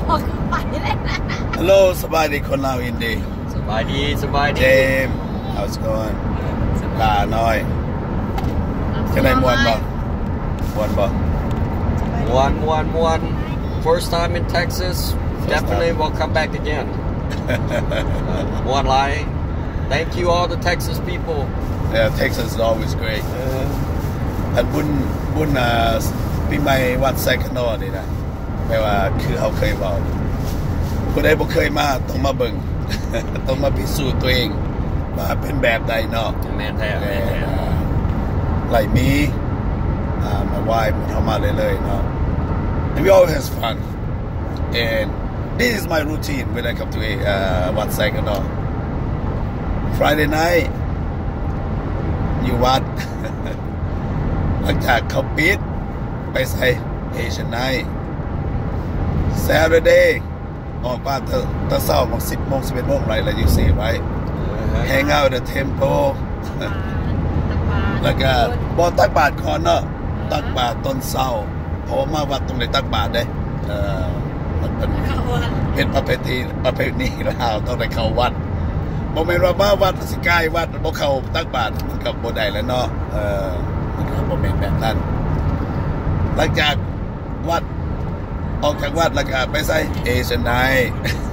บอกไปเลยฮัลโหลสบายดีคนลาวอินดีสบายดีเจมส์ how's going ลาน้อยจะได้มวนบ่ first time in Texas definitely will come back again มวนไรthank you all the Texas people yeah Texas is always great อันบุญปีใหม่วัดไซคโนนี่นะแปลว่าคือเขาเคยบอกผู้ใดบ่เคยมาต้องมาเบิ่ง ต้องมาพิสูจน์ตัวเองว่าเป็นแบบใดเนาะแม่นแท้ไหลมีมาไหว้มาเข้ามาเลยๆเนาะ and we always have fun and this is my routine when I come toวัดไซคโน Friday night อยู่วัด หลังจากเขาปิดไปใส่ Asian night Saturday ออกบ้านตะเช้าของ10 โมง 11 โมงไรแล้วyou see right hang out at the temple แล้วก็บ่ตักบาตรก่อนเนาะตักบาตรตอนเช้าเพราะมาวัดตรงไหนตักบาตรได้มันเป็นประเพณีแล้วต้องได้เข้าวัดบ่แม่นว่ามาวัดสิกายวัดบ่เข้าตักบาตรมันก็บ่ได้แล้วเนาะมันก็บ่แม่นแบบนั้นหลังจากวัดออกจากวัดแล้วก็ไปใส่ Asian night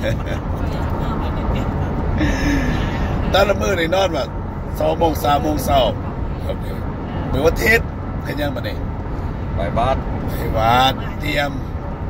ตอนละมื้อนี่นอนว่า2 โมง 3 โมงเช้าโอเคมื้อวันอาทิตย์เฮ็ดหยังบัดนี้ไปวัดเตรียม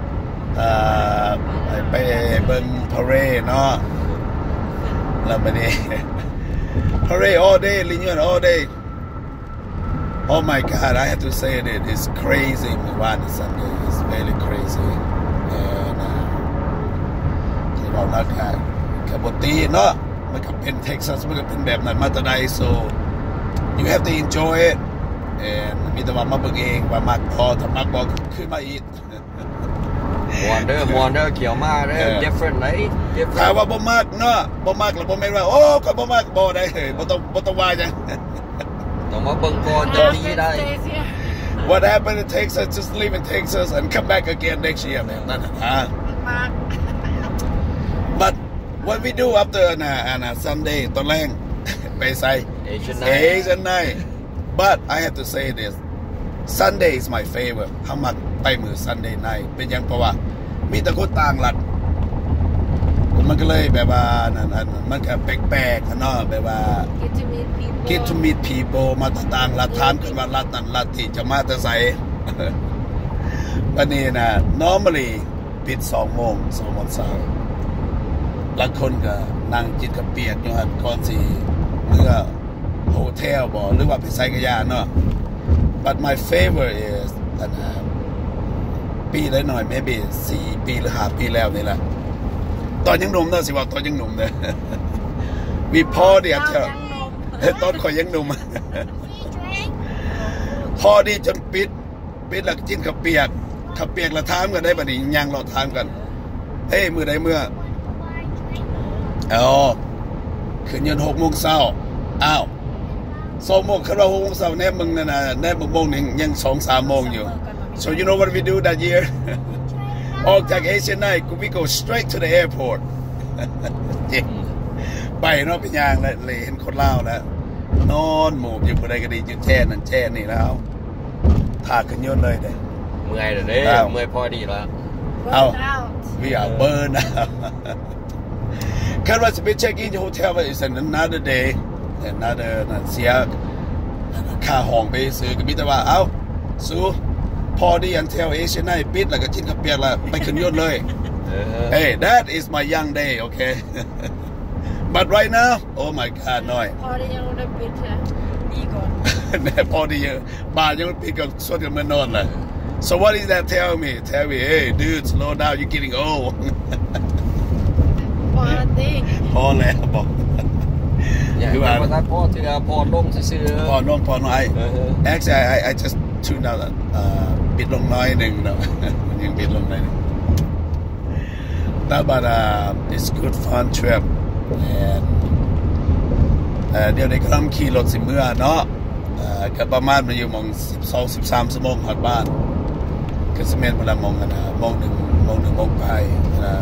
ไปเบิ่งพาเหรดเนาะแล้วบัดนี้พาเหรด all day ลิงยอน all day oh my god I have to say that it's crazy มื้อวานนี้ Sunday is very crazy and ที่เรานัดกันกับบตีเนาะมันก็เป็น Texas มันก็เป็นแบบนั้นมาแต่ใด so you have to enjoy it and มีแต่ว่ามาเบิ่งเองว่ามักพอถ้ามักบ่ขึ้นมาอีกมวนเด้อเกี่ยวมาเด้อ different ไหน different ถ้าว่าบ่มักเนาะบ่มักแล้วบ่แม่นว่าโอ้ก็บ่มักบ่ได้บ่ต้องว่าจังต้องมาเบิ่งก่อนจะดีได้ What happened in Texas just leave in Texas and come back again next year man นั่นbut what we do after Sunday ตอนแรกไปใส่ Asian night but I have to say this Sunday is my favorite เฮามักไปมื้อ Sunday night เป็นหยังเพราะว่ามีแต่คนต่างรัฐมันก็เลยแบบว่ามันก็แปลกๆเนาะแบบว่า get to meet people มาต่างรัฐถามกันว่ารัฐนั้นรัฐที่จะมาแต่ไสวันนี้นะ normally ปิด2 โมงเช้าหลายคนก็นั่งจิตกระเปียกอยู่หั่นก่อนสิเมื่อโฮเทลบ่หรือว่าไปไสก็ย่าเนาะ but my favorite is ปีละหน่อย maybe 4 ปีหรือ5 ปีแล้วนี่ล่ะตอนยังหนุ่มเนาะสิว่าตอนยังหนุ่มเด้อ we party until ตอนข่อยยังหนุ่ม พอดีจนปิดแล้วกินข้าวเปียกแล้วถามกันได้บัดนี้ยังรอถามกันเฮ้ยมื้อใดมื้อขึ้นยัน6 โมงเช้าอ้าว2 โมงคือว่า6 โมงเช้าแน่มึงนั่นน่ะแน่บ่โมงนึงยัง 2-3 โมงอยู่ so you know what we do that year ออกจาก Asian night we go straight to the airport ไปเนาะเป็นอย่างเลยเห็นคนลาวแล้วนอนหมู่อยู่ผู้ใดก็ดีอยู่แช่นั่นแช่นี่แล้วถ่าขึ้นยนต์เลยเด้เมื่อยเด้เมื่อยพอดีแล้ว we are burn out คันว่าจะไปเช็คอินที่โฮเทลว่า is another day another เสียค่าห้องไปซื้อก็มีแต่ว่าสู้พอดีอันเทล Asian night ปิดแล้วก็กินข้าวเปียกแล้วไปขึ้นยนต์เลย hey that is my young day okay but right now oh my god น้อยพอดียังได้ปิดดีก่อนแน่พอดีบาร์ยังปิดก็สวดกันมานอนเลย so what is that tell me hey dude slow down you getting old พอแล้วบอกคือว่าพอที่พอลงซื่อพอน้อย actually I just tune out ปิดลงน้อยนึงเนาะยังปิดลงหน่อยนึงbut it's good fun trip and เดี๋ยวในกำลังขี่รถสิเมื่อเนาะก็ประมาณมันอยู่มอง12-13 ชั่วโมงฮอดบ้านก็สิแม่นบ่ละมองกันนะมอง1 โมงไป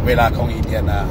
เวลาของอินเดียนา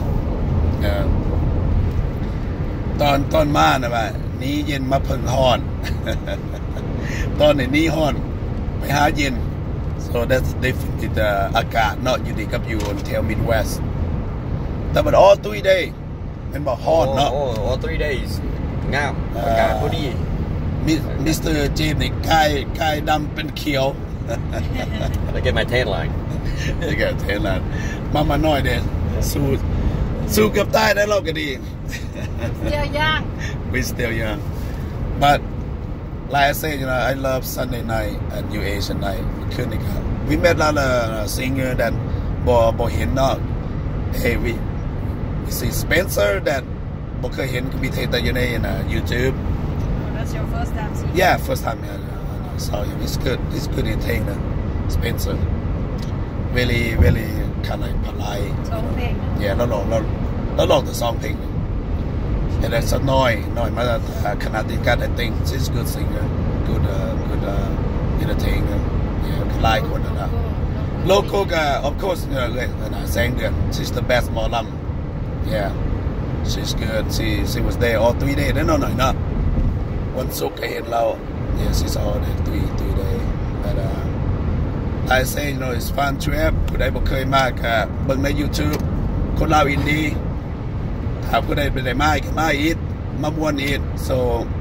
ตอนมานะว่านี้เย็นมาเพิ่งฮ้อน ตอนนี้ฮ้อนไปหาเย็น so that's the difference with the อากาศ not อยู่ดีกับอยู่ until Midwest แต่มัน all 3 day มันบอกฮ้อนเนาะ all 3 days งามอากาศพอดีมิสเตอร์เจมส์นี่กายดำเป็นเขียว I get my tan line แกเทนลานมาหน่อยเด้สู้กับใต้ได้เราก็ดี still young we still young but like I say I love Sunday night and New Asian night คืนนี้ครับ we met แล้วsinger that บ่เห็นเนาะ hey we see Spencer that บ่เคยเห็นก็มีเทแต่อยู่ใน YouTube that's your first time seeing yeah first time I saw him it's good entertainer Spencer really kind of polite ร้องเพลง yeah แล้วลองแต่ซองเพลงand that's a น้อยมาขนาดที่การ I think she's good singer good entertainer yeah หลายคนนะโลโก้ก็ of course เลยแสงเดือน she's the best หมอลำ yeah she's good she was there all 3 days แน่นอนหน่อยนะวันศุกร์ก็เห็นเรา yeah she's all there 3 days but I say it's fun trip ผู้ใดบ่เคยมาก็เบิ่งใน YouTube คนลาวอินดีถ้าผู้ใดเป็นได้มาก็มาอีกมาม่วนอีก so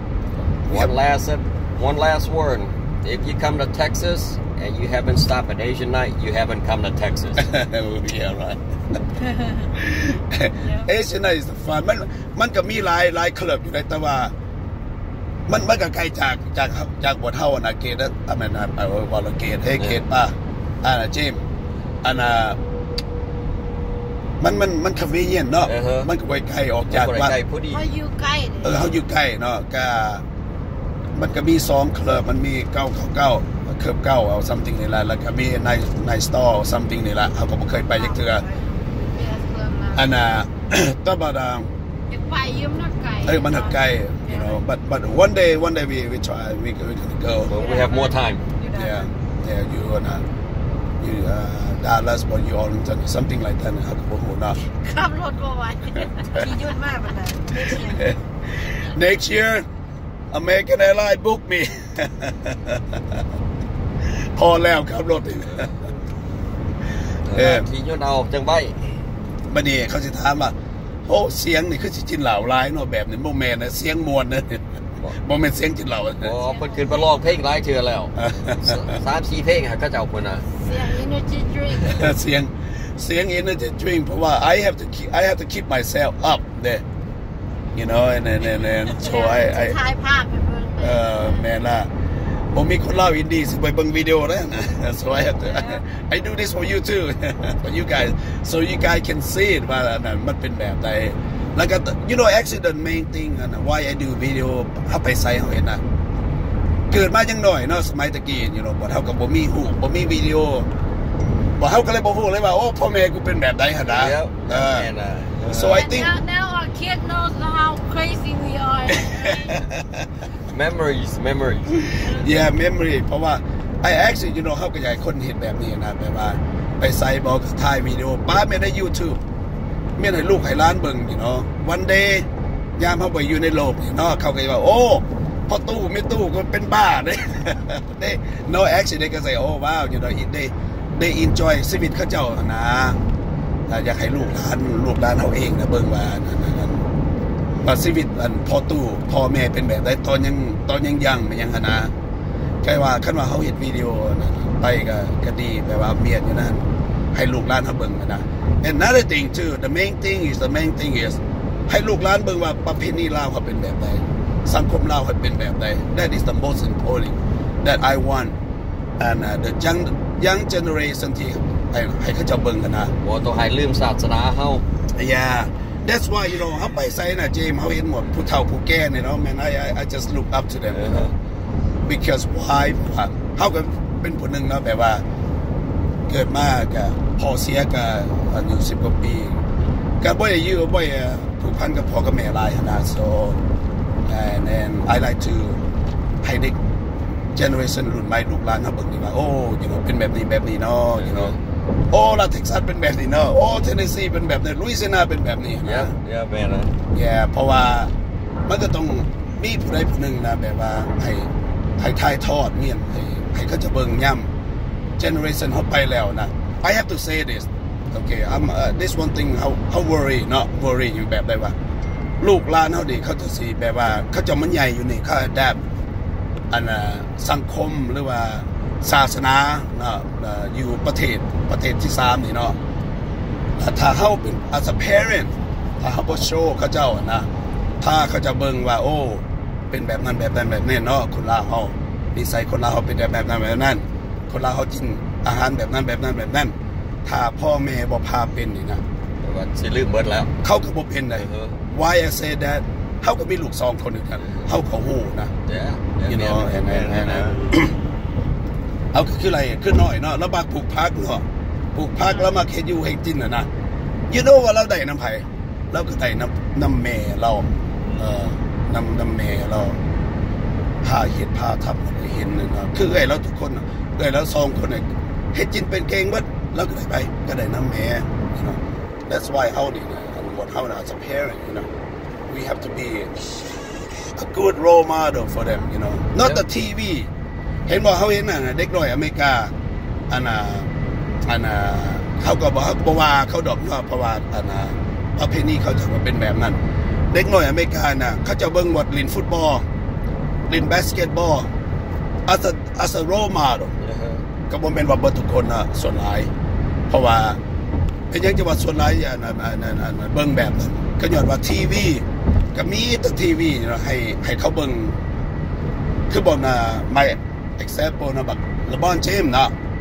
one last word if you come to Texas and you haven't stopped at Asian night you haven't come to Texas yeah right Asian night is fun มันก็มีหลายคลับอยู่แต่ว่ามันก็ไกลจากบทเฮานะเกตอเมริกาวอลเกตเฮเกตป่ะเจมมันคอนเวียนเนาะมันก็ไกลออกจากบ้านเขาอยู่ใกล้เขาอยู่ใกล้เนาะก็มันก็มี2คลับมันมี999คลับ9เอา something นี่แหละแล้วก็มีในสตอร์ something นี่แหละเขาก็บ่เคยไปจักเทื่อแต่บ่ได้ไปยืมนักไก่มันไกล but one day we try we gonna go well, we have more time yeah you Dallas or you Arlington something like that นะครับบ่ฮู้เนาะขับรถบ่ไหวขี่ยุ่นมากปานนั้น next year American Airlines book me พอแล้วขับรถขี่ยุ่นเอาจังไว้บัดนี้เขาสิถามว่าโอ้เสียงนี่คือสิจินเหล่าหลายเนาะแบบนี้บ่แม่นนะเสียงม่วนนะบ่แม่นเสียงจินเหล่าเพิ่นขึ้นไปร้องเพลงหลายเทื่อแล้ว 3-4 เพลงเขาเจ้าเพิ่นน่ะเสียง energy drink เสียง energy drink เพราะว่า I have to keep myself up there and so I ถ่ายภาพให้เบิ่งแม่นล่ะบ่มีคนลาวอินดี้สิไปเบิ่งวิดีโอนะ so I have to I do this for you too for you guys so you guys can see it ว่ามันเป็นแบบใดแล้วก็ actually the main thing why I do video เฮาไปใส่เฮาเห็นนะเกิดมาจังหน่อยเนาะสมัยตะกี้บ่เฮาก็บ่มีรูปบ่มีวิดีโอบ่เฮาก็เลยบ่ฮู้เลยว่าโอ้พ่อแม่กูเป็นแบบใดหั่นนะso I think now our kid knows how crazy we are memories yeah memory เพราะว่า I actually เฮาก็อยากให้คนเห็นแบบนี้นะแบบว่าไปใส่บอกถ่ายวิดีโอป้าแม่ใน YouTube แม่ให้ลูกให้หลานเบิ่งone day ยามเฮาไปอยู่ในโลกเขาก็ว่าโอ้พอตู้ไม่ตู้ก็เป็นบ้าเด้ no actually they can say oh wow they enjoy ชีวิตเขาเจ้านะอยากให้ลูกหลานเฮาเองนะเบิ่งว่านั่นชีวิตพอตู้พ่อแม่เป็นแบบใดตอนยังยังนะใครว่าคันว่าเฮาเฮ็ดวิดีโอไปก็ดีแบบว่าเมียนอยู่นั่นให้ลูกหลานเฮาเบิ่งนะ another thing too the main thing is ให้ลูกหลานเบิ่งว่าประเพณีลาวเขาเป็นแบบใดสังคมลาวเขาเป็นแบบใด that is the most important that I want and the young generation ที่ให้เขาเจ้าเบิ่งกันนะบ่ต้องให้ลืมศาสนาเฮา yeah that's why เฮาไปไสน่ะเจมเฮาเห็นหมดผู้เฒ่าผู้แก่นี่man I just look up to them because why เฮาก็เป็นผู้นึงแบบว่าเกิดมาก็พ่อเสียก็อายุ10กว่าปีก็บ่ได้อยู่บ่ได้ผูกพันกับพ่อกับแม่หลายขนาด so and I like to ให้เด็ก generation รุ่นใหม่ลูกหลานเฮาเบิ่งนี่ว่าโอ้เป็นแบบนี้เนาะโอ้ลาเท็กซัสเป็นแบบนี้เนาะโอ้เทนเนสซีเป็นแบบนี้ลุยเซียนาเป็นแบบนี้นะ yeah man เพราะว่ามันก็ต้องมีผู้ใดผู้หนึ่งนะแบบว่าให้ถ่ายทอดเนี่ยให้เขาจะเบิ่งย่ำ generation เขาไปแล้วนะ I have to say this okay I'm this one thing how worry not worry อยู่แบบใดว่าลูกหลานเขาดีเขาจะสีแบบว่าเขาจะมันใหญ่อยู่นี่เขาadaptสังคมหรือว่าศาสนาเนาะอยู่ประเทศที่3นี่เนาะถ้าเขาเป็น as a parent ถ้าเขาบ่โชว์เขาเจ้านะถ้าเขาจะเบิ่งว่าโอ้เป็นแบบนั้นแบบนี้เนาะคนลาวเขานิสัยคนลาวเขาเป็นแบบนั้นคนลาวเขากินอาหารแบบนั้นถ้าพ่อแม่บ่พาเป็นนี่นะว่าสิลืมเบิดแล้วเขาก็บ่เป็นได้ Why I say that เขาก็มีลูก2คนนึงกันเขาก็ฮู้นะ you know เอาคืออะไรคือน้อยเนาะแล้วมาปลูกผักเนาะปลูกผักแล้วมาเฮ็ดอยู่ให้กินน่ะนะ you know ว่าเราได้น้ำไผเราก็ได้น้ำแม่เราน้ำแม่เราพาเฮ็ดพาทำเราเห็นนะคือไอ้เราทุกคนไอ้เรา2คนเนี่ยเฮ็ดกินเป็นเก่งเบิดแล้วก็ได้ไปก็ได้น้ำแม่ you know that's why เฮานี่นะ what how as a parent you know we have to be a good role model for them you know not the TV เห็นบอกเขาเห็นน่ะเด็กน้อยอเมริกาเขาก็บอกว่าเขาดอกเนาะเพราะว่าประเพณีเขาจะเป็นแบบนั้นเด็กน้อยอเมริกาน่ะเขาจะเบิ่งบทลินฟุตบอลลินบาสเกตบอล as a role model ก็บ่แม่นว่าเบิดทุกคนน่ะส่วนหลายเพราะว่าเป็นยังจะว่าส่วนหลายเบิ่งแบบนั้นก็ย้อนว่าทีวีก็มีแต่ทีวีเนาะให้เขาเบิ่งคือบ่น่ะไม่example นะบักLeBron James นะ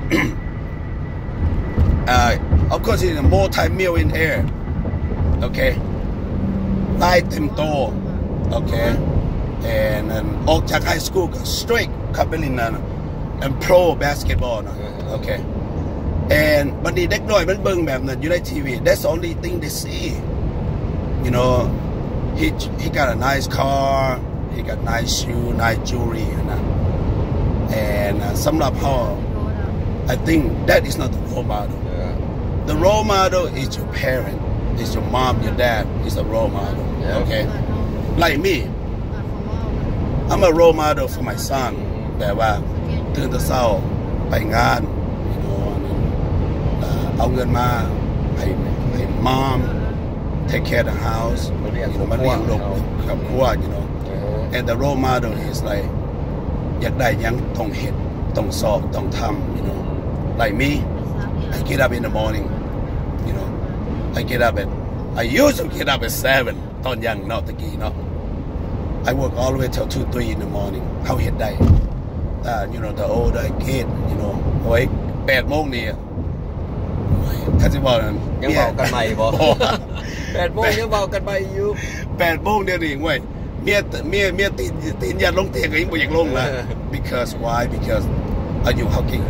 of course he's a multi-millionaire okay ได้เต็มโต okay and ออกจากไฮสคูลก็ straight เข้าไปเล่นนะ and pro basketball นะ okay and บัดนี้เด็กน้อยมันเบิ่งแบบนั้นอยู่ในทีวี that's the only thing they see you know he got a nice car he got nice shoe nice jewelry นะ and สำหรับเขา I think that is not the role model the role model is your parent is your mom your dad is a role model okay like me I'm a role model for my son แบบว่าตื่นแต่เช้าไปงาน you know เอาเงินมาให้ mom take care of the house มาเลี้ยงลูกครอบครัว you know and the role model is like อยากได้ยังต้องเฮ็ดต้องสอบต้องทำ you know like me I get up in the morning you know I used to get up at 7 ตอนยังเนาะตะกี้เนาะ I work all the way till 2-3 in the morning เขาเฮ็ดได้you know the older I get you know โอ้ย 8 โมงนี่ถ้าสิบอกนั้นยังเว้ากันใหม่บ่ 8 โมงยังเว้ากันใหม่อยู่ 8 โมงเดี๋ยวนี้เว้ยเมียตีนยันลงเตียงก็ยังบ่อยากลงนะ because why because are you hugging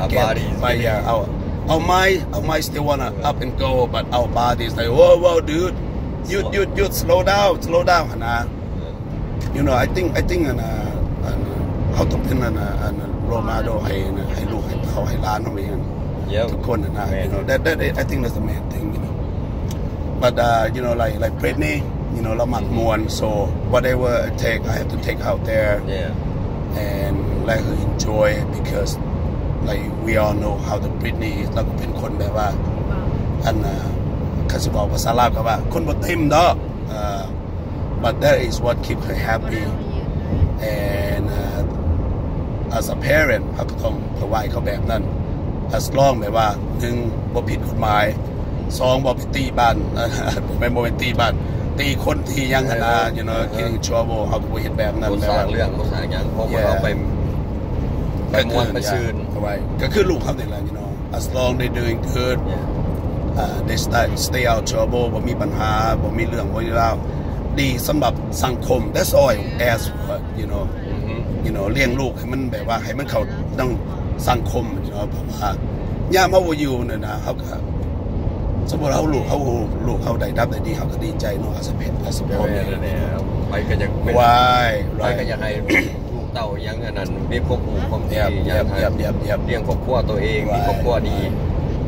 our mind still wanna up and go but our body is like whoa dude you slow down นะ you know I think เขาต้องเป็นโรมาโดให้ลูกให้เขาให้หลานเขาเองทุกคนนะ you know that I think that's the main thing you know but you know like Britney you know เราหมักมวน so whatever I take I have to take out there and let her enjoy it because like we all know how the Britney เราก็เป็นคนแบบว่าเขาจะบอกภาษาลาวก็ว่าคนบ่เต็มเนาะbut that is what keep her happy and as a parent เขาก็ต้องพยเขาแบบนั้น as long แบบว่า1บ่ผิดกฎหมาย2บ่ไปตีบ้านบ่ไปตีบ้านตีคนที่ยังขนาด you know getting trouble เขาก็บ่เฮ็ดแบบนั้นแบบว่าเรื่องบ่สร้างหยังเพราะว่าเราไปม่วนไปซื่นก็คือลูกเขานี่แหละ you know as long they doing good they stay out trouble บ่มีปัญหาบ่มีเรื่องบ่มีราวดีสำหรับสังคม that's all I ask for you know เลี้ยงลูกให้มันแบบว่าให้มันเข้าต้องสังคม you know เพราะว่ายามเฮาบ่อยู่เนี่ยนะเฮาก็สมมุติลูกเขาได้รับได้ดีเฮาก็ดีใจเนาะ as aพ่อแม่ไปก็อยากเป็นไปก็อยากให้ลูกเต้ายังอันนั้นมีครอบครัวความดีอยากให้เลี้ยงครอบครัวตัวเองมีครอบครัวดี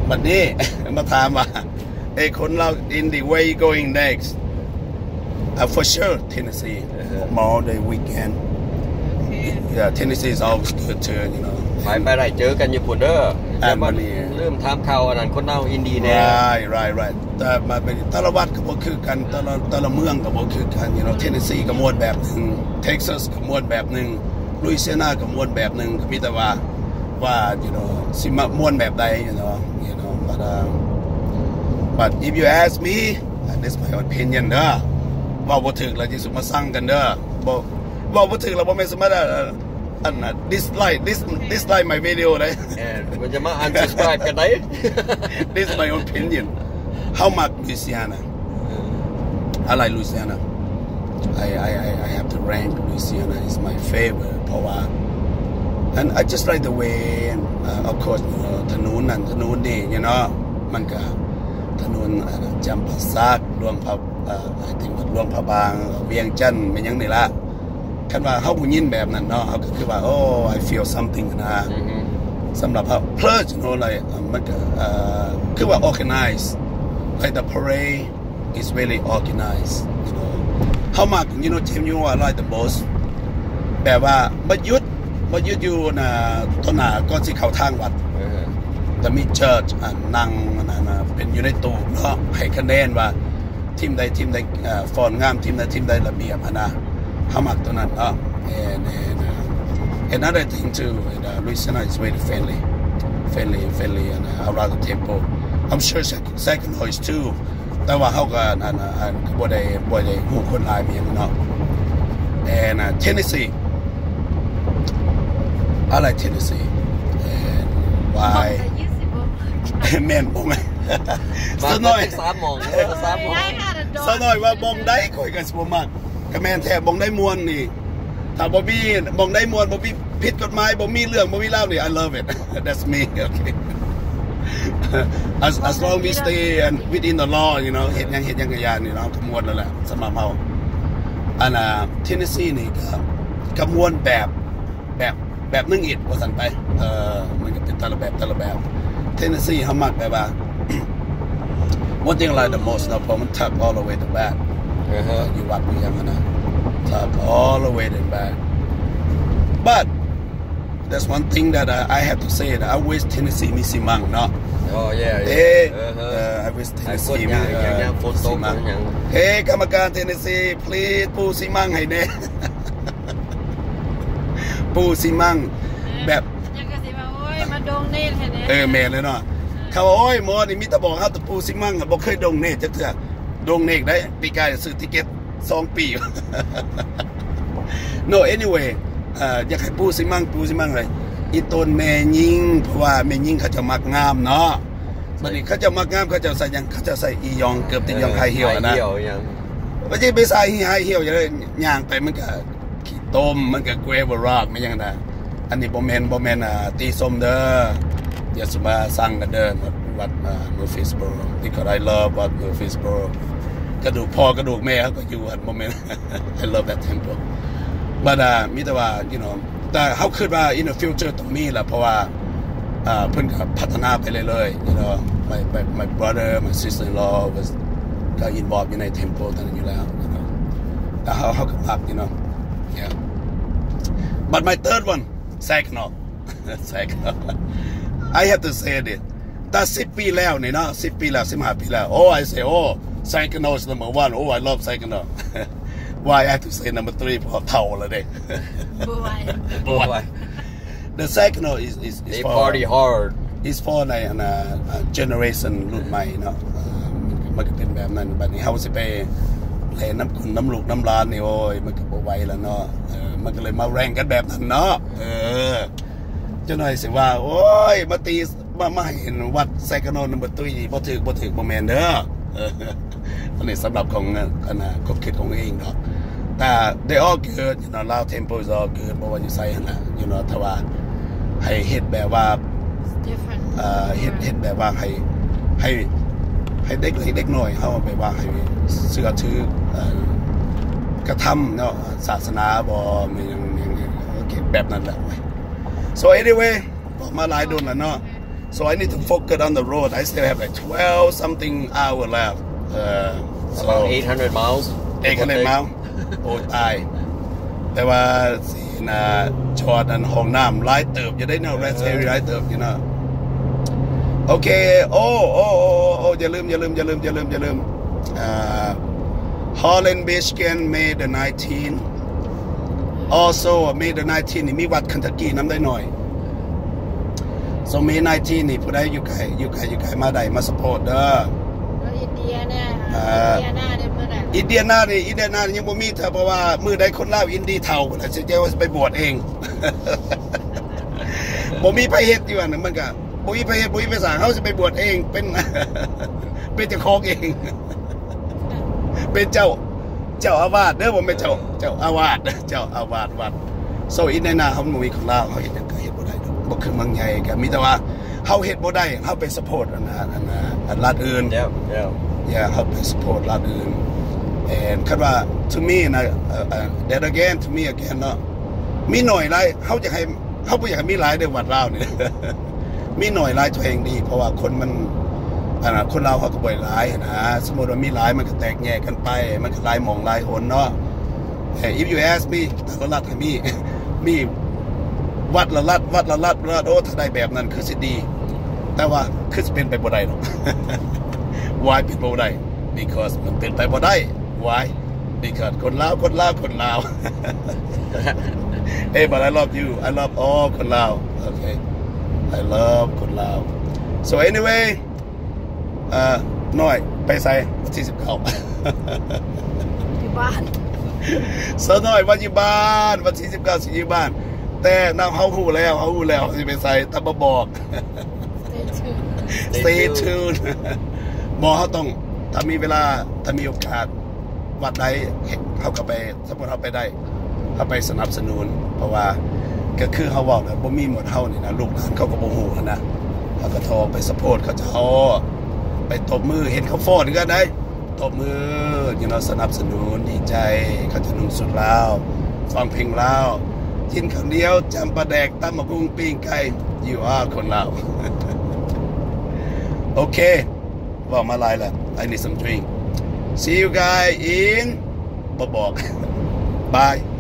บัดนี้ มาถามว่าไอ้คนเรา in the way going next for sure Tennessee more the weekend yeah Tennessee is always good too you know ไปได้เจอกันญี่ปุ่นเด้อแต่มันเริ่มถามข่าวอันนั้นคนเน่าอินดีแน่ right แต่มาเป็นแต่ละวัดก็บ่คือกันแต่ละเมืองก็บ่คือกัน you know Tennessee ก็ม่วนแบบนึง Texas ก็ม่วนแบบนึง Louisiana ก็ม่วนแบบนึงก็มีแต่ว่า you know สิมาม่วนแบบใด you know but if you ask me that's my opinion เด้อว่าบ่ถึกแล้วสิสุมาสั่งกันเด้อบ่ถึกแล้วบ่แม่นสมาอันน่ะ dislike my video เลยมันจะมา unsubscribe กันได้ This is my opinion how much Louisiana I like Louisiana I have to rank Louisiana is my favorite เพราะว่า and I just like the way of course ถนนนั่นถนนนี่ you know มันก็ถนนจำปาสักหลวงพระI think ว่าหลวงพระบางเวียงจันทน์เป็นยังนี่ล่ะคันว่าเฮาบ่ยินแบบนั้นเนาะเฮาก็คือว่า oh I feel something นะสำหรับเฮา plus you know like มันก็คือว่า organized like the parade is really organized you know เฮามัก you know James you are like the boss แบบว่าบ่หยุดอยู่น่ะต้นหน้าก่อนสิเข้าทางวัดแต่มี church นั่งเป็นอยู่ในตู้เนาะให้คะแนนว่าทีมใดฟอนงามทีมใดระเบียบนะhow much ตัวนั้นand another thing too Louisiana is very friendly and around the temple I'm sure second noise too แต่ว่าเขาก็บ่ได้หูคนหลายเมียงเนาะ and Tennessee I like Tennessee and why แม่นบ่ไงสน้อย 3 โมงสน้อยว่าบ่งได้ข่อยก็สิบ่มักก็แม่นแท้บ่งได้มวนนี่ถ้าบ่มีบ่งได้มวนบ่มีผิดกฎหมายบ่มีเรื่องบ่มีราวนี่ I love it that's me okay as long we stay and within the law you know เฮ็ดหยังก็ย่านนี่เนาะก็ม่วนแล้วแหละสำหรับเฮาอันTennessee นี่ก็ม่วนแบบนึงอีกว่าซั่นไปมันก็เป็นแต่ละแบบ Tennessee เฮามักแบบว่า one thing I like the most เนาะเพราะมัน tuck all the way to backอยู่วัดอยู่ยังนะ tuck all the way to back but there's one thing that I have to say that I wish Tennessee มีสิมังเนาะ oh yeah I wish Tennessee มีสิมังกรรมการ Tennessee please ปูสิมังให้แน่ ปูสิมังแบบยังก็สิว่าโอ้ยมาดงเนตให้แน่แม่นเลยเนาะเขาโอ้ยหมอนี่มีแต่บอกเฮาตะปูสิมังบ่เคยดงเนตจักเทื่อดงเนตได้ปีกายซื้อติเก็ต2 ปี no anyway อยากให้ปูสิมังเลยอีต้นแม่ยิงเพราะว่าแม่ยิงเขาจะมักงามเนาะบัดนี้เขาจะมักงามเขาจะใส่หยังเขาจะใส่อียองเกือบติยองไฮเฮีลนะบ่ใช่ไปใส่ไฮเฮีลอย่างย่างไปมันก็ขี้ต้มมันก็เกรเวอร์ร็อกไม่ยังนะอันนี้บ่แม่นตีส้มเด้ออย่าสิมาสั่งกันเด้อวัดMurfreesboro because I love วัดMurfreesboro กระดูกพ่อกระดูกแม่เขาก็อยู่อันบ่แม่น I love that temple but มีแต่ว่า you know แต่เขาคิดว่า in the future ต้องมีแหละเพราะว่าเพิ่นก็พัฒนาไปเรื่อยๆ you know my brother my sister-in-law was got involved in a temple ตอนนั้นอยู่แล้ว you know แล้วเขาก็มัก you know yeah but my third one Saginaw I have to say this แต่10 ปีแล้วนี่เนาะ10 ปีแล้ว15 ปีแล้ว oh I say oh Saginaw is number 1 oh I love Saginaw why I have to say number 3 เพราะเท่าแล้วเด้บ่ไหว The Saginaw is they party hard is for ในgeneration รุ่นใหม่เนาะมันก็เป็นแบบนั้นบัดนี้เฮาสิไปแล่น้ำคุณน้ำลูกน้ำลานนี่โอ้ยมันก็บ่ไหวแล้วเนาะมันก็เลยมาแรงกันแบบนั้นเนาะเจ้าหน่อยสิว่าโอ้ยมาตีมาเห็นวัดSaginaw number 3บ่ถึกบ่แม่นเด้ออันนี้สำหรับของความคิดของเองเนาะแต่ they all good you know Lao temple is all good บ่ว่าอยู่ไสหั่นน่ะ you know ถ้าว่าให้เฮ็ดแบบว่าเฮ็ดแบบว่าให้เด็กน้อยเฮาแบบว่าให้เชื่อถือกระทำเนาะศาสนาบ่มีอย่างโอเคแบบนั้นแหละ so anyway บอกมาหลายโดนแล้วเนาะ so I need to focus on the road. I still have like 12 something hour left. About 800 miles. 800 miles.โอ้ตายแต่ว่าสินะจอดอันห้องน้ำหลายเติบจะได้เนาะ rest area หลายเติบอยู่เนาะโอเคโอ้อย่าลืมHolland Michigan May the 19th also May the 19th นี่มีวัดคันทักกี้น้ำได้หน่อย so May 19 นี่ผู้ใดอยู่ไกลมาได้มา support เด้ออินเดียเนี่ยอินเดียหน้าเนี่ยเมื่อไหร่อินเดียนานี่ยังบ่มีเถอะเพราะว่ามือใดคนลาวอินดีเท่าแล้วสิเจ้าไปบวชเอง บ่มีไปเฮ็ดอยู่อันนั้นมันก็บ่มีไปเฮ็ดบ่มีไปสร้างเฮาสิไปบวชเองเป็น เป็นเจ้าของเอง เป็นเจ้าอาวาสเด้อบ่แม่นเจ้าอาวาสเจ้าอาวาสวัดโซอินเดียนาเฮาบ่มีคนลาวเฮาเฮ็ดหยังก็เฮ็ดบ่ได้ดอกบ่คือเมืองใหญ่ก็มีแต่ว่าเฮาเฮ็ดบ่ได้เฮาไปซัพพอร์ตอันรัฐอื่นYeah, help and support รัฐอื่น and คันว่า to me นะthat again to me again เนาะมีหน่อยหลายเฮาอยากให้เฮาบ่อยากให้มีหลายในวัดลาวนี่ มีหน่อยหลายตัวเองดีเพราะว่าคนมันคนลาวเขาก็บ่หลายนะสมมุติว่ามีหลายมันก็แตกแยกกันไปมันก็หลายหม่องหลายหนเนาะ if you ask me ถ้าก็รัฐให้มีวัดละรัฐโอ้ถ้าได้แบบนั้นคือสิดีแต่ว่าคือสิเป็นไปบ่ได้หรอกWhy เป็นไปบ่ได้ because มันเป็นไปบ่ได้ Why because คนลาว Hey but I love you I love all คนลาว Okay I love คนลาว so anyway น้อยไปใส่วันที่19 ที่บ้าน so น้อยวันที่บ้านวันที่19สิอยู่บ้านแต่นางเฮาฮู้แล้วสิไปใส่แต่บ่บอก Stay tuned บ่เฮาต้องถ้ามีเวลาถ้ามีโอกาสวัดใดเฮาก็ไปสมมุติเฮาไปได้เฮาไปสนับสนุนเพราะว่าก็คือเฮาเว้าแล้วบ่มีหมดเฮานี่นะลูกหลานเขาก็บ่ฮู้นะเฮาก็โทรไปซัพพอร์ตเขาจะไปตบมือเห็นเขาฟ้อนกันได้ตบมือสนับสนุนดีใจเขาจะนุ่งสุดลาวฟังเพลงลาวกินข้าวเหนียวจำปลาแดกตำบักหุ่งปิ้งไก่อยู่คนลาว โอเคว่ามาลายแล้ว I need some drink see you guys in บอก bye